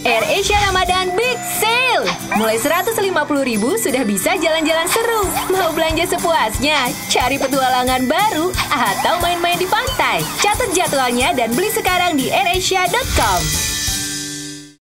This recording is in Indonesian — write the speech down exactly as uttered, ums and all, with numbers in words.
AirAsia Ramadan Big Sale. Mulai seratus lima puluh ribu sudah bisa jalan-jalan seru. Mau belanja sepuasnya, cari petualangan baru, atau main-main di pantai. Catat jadwalnya dan beli sekarang di airasia dot com.